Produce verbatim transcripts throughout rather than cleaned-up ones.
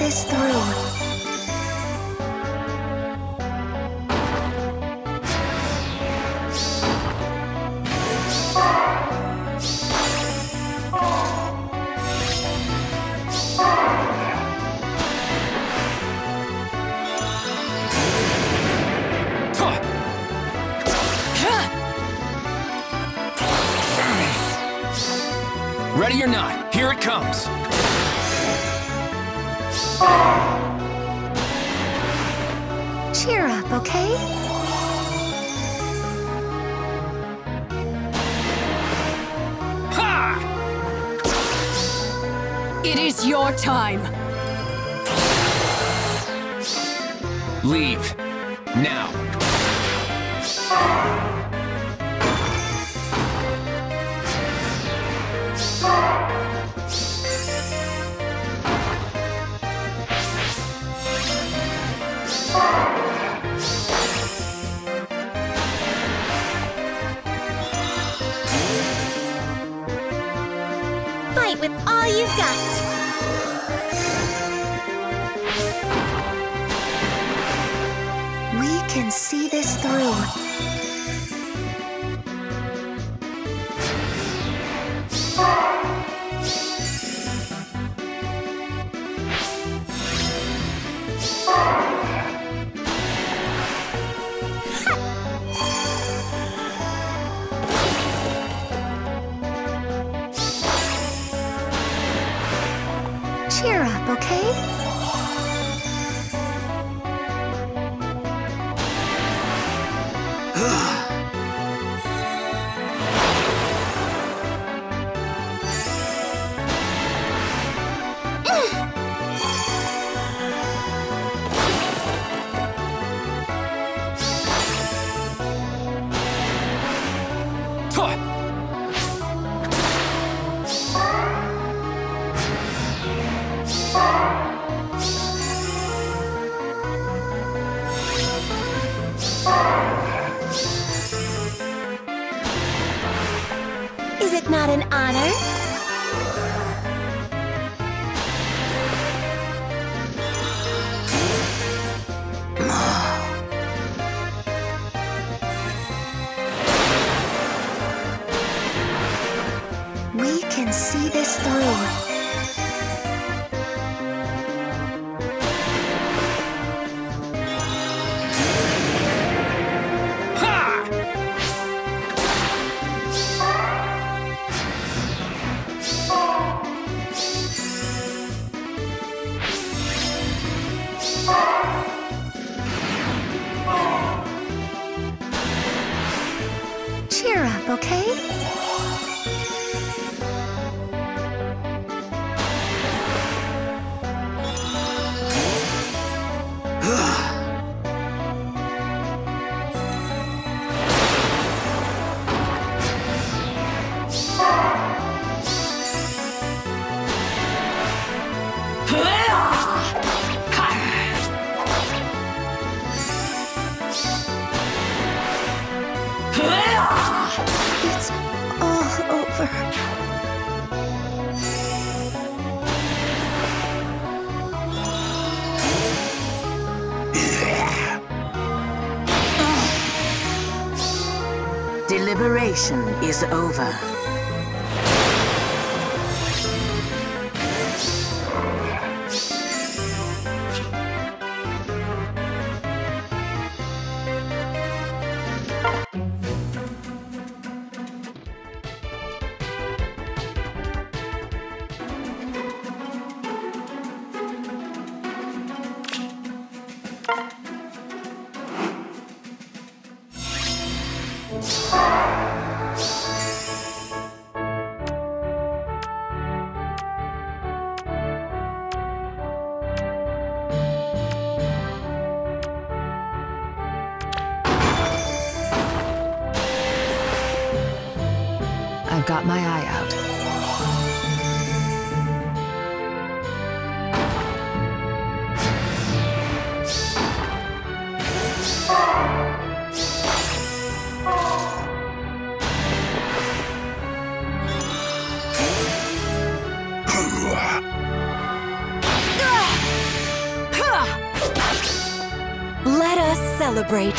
this through. Ready or not, here it comes. Cheer up, okay? Ha! It is your time. Leave. Now. Fight with all you've got. We can see this through. Cheer up, okay? Is it not an honor? We can see this through. Cheer up, okay? It's all over. Deliberation is over. I've got my eye out. celebrate.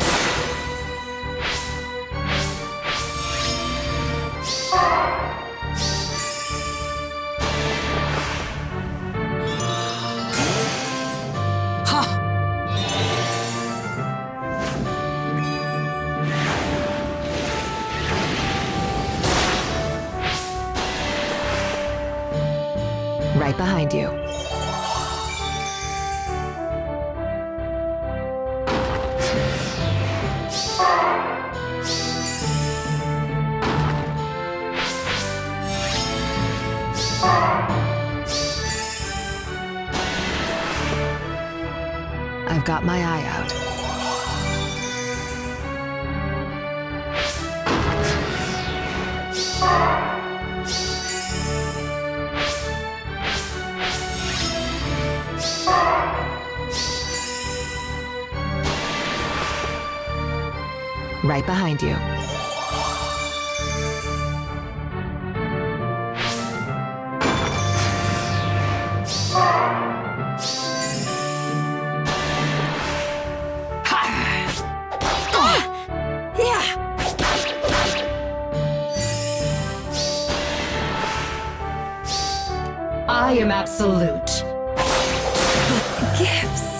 Right behind you. I've got my eye out. Right behind you. I am absolute. But the gifts.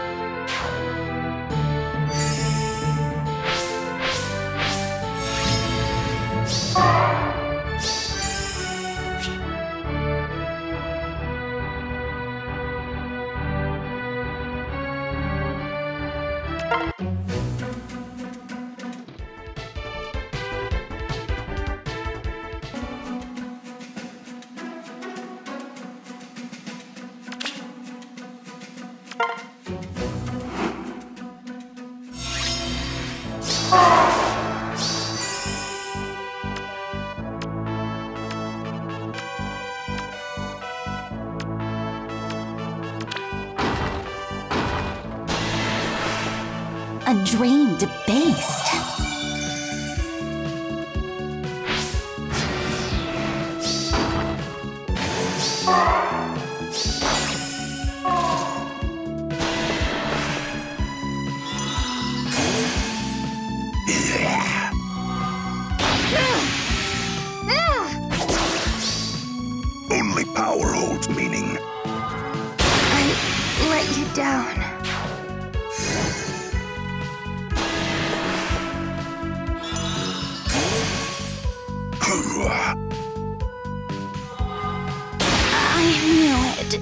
A drain debased. Only power holds meaning. I let you down. I knew it.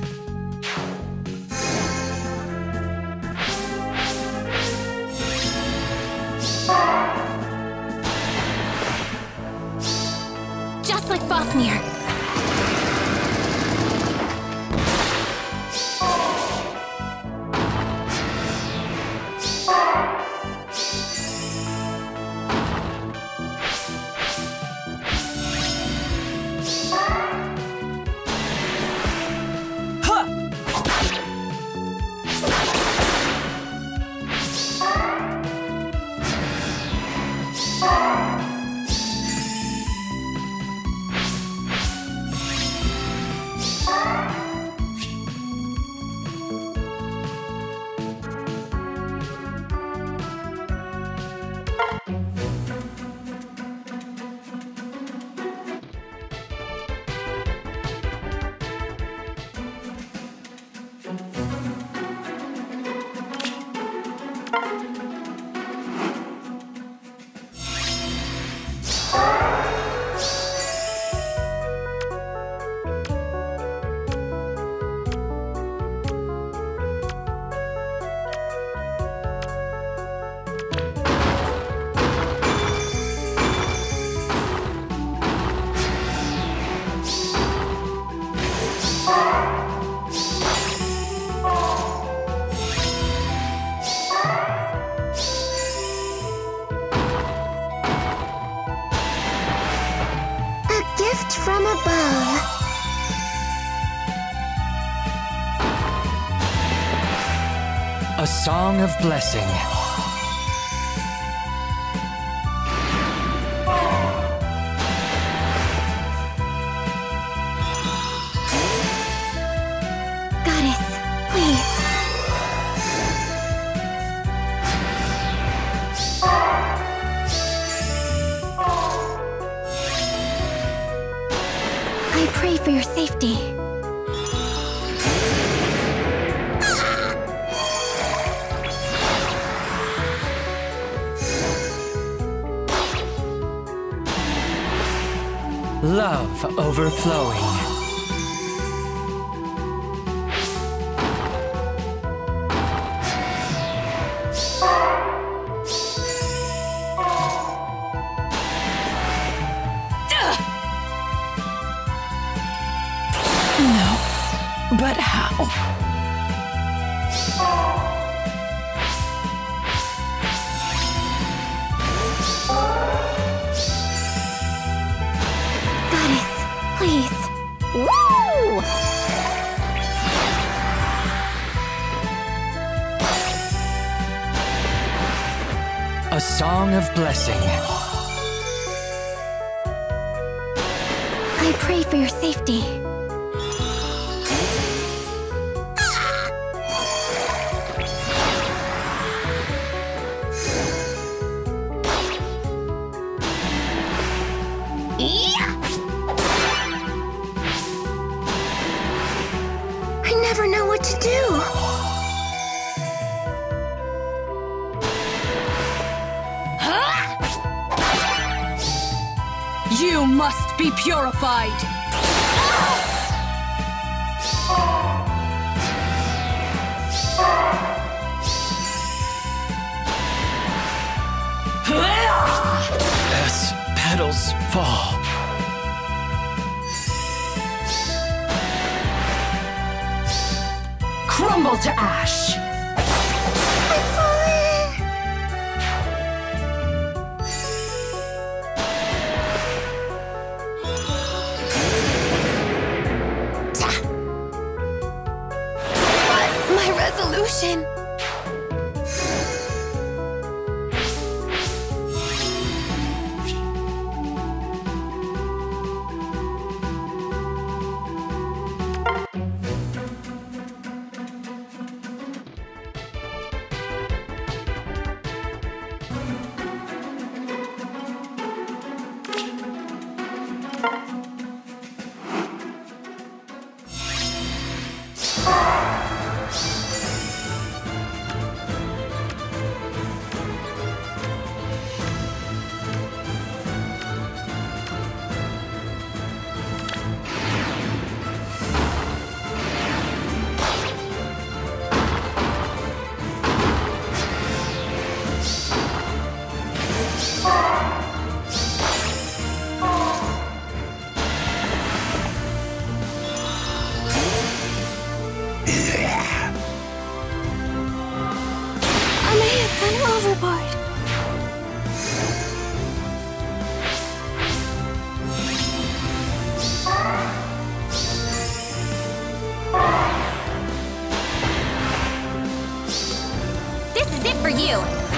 Just like Fafnir. From above. A song of blessing. Goddess, please. Love overflowing. No, but how? Goddess, please. Woo! A song of blessing. I pray for your safety. I never know what to do. You must be purified! As petals fall. Crumble to ash! I'm falling. But my resolution. I may have gone overboard. This is it for you.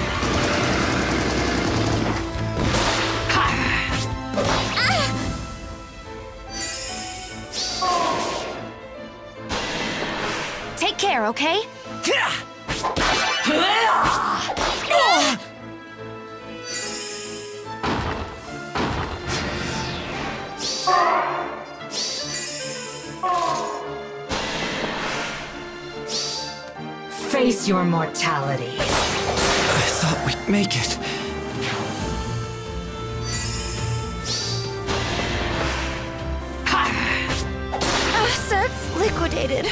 Take care, okay? Face your mortality. I thought we'd make it. Assets liquidated.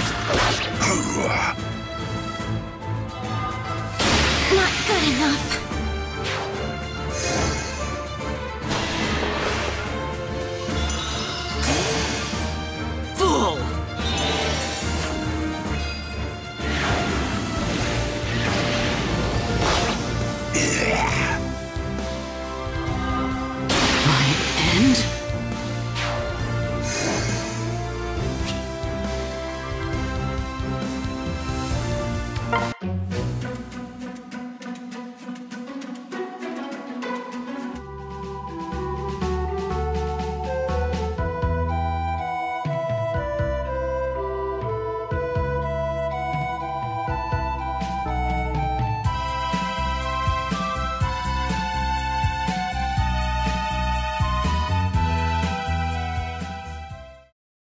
Not good enough.